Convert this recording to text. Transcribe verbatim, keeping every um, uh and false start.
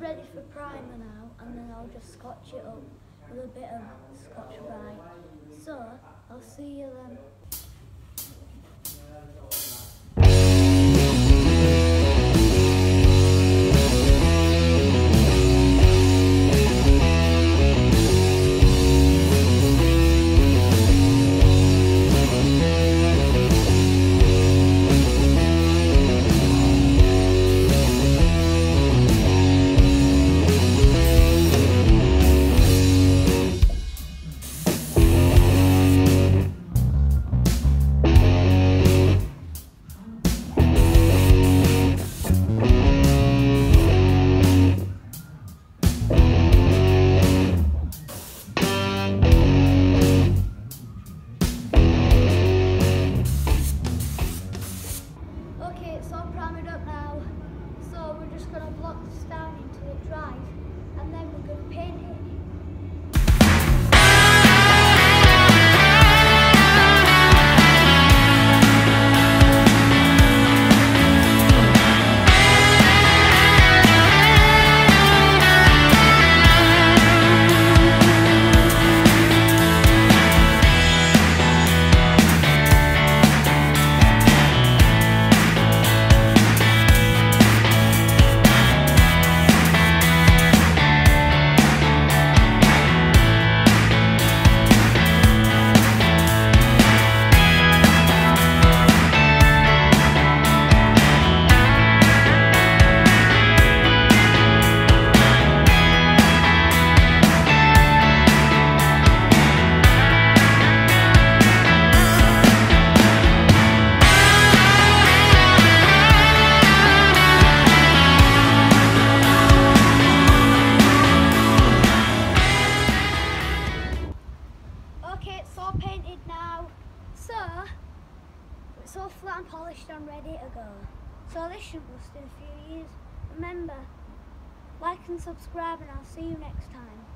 ready for primer now, and then I'll just scotch it up with a bit of Scotch-Brite. So, I'll see you then. It's all flat and polished and ready to go. So this should last in a few years. Remember, like and subscribe, and I'll see you next time.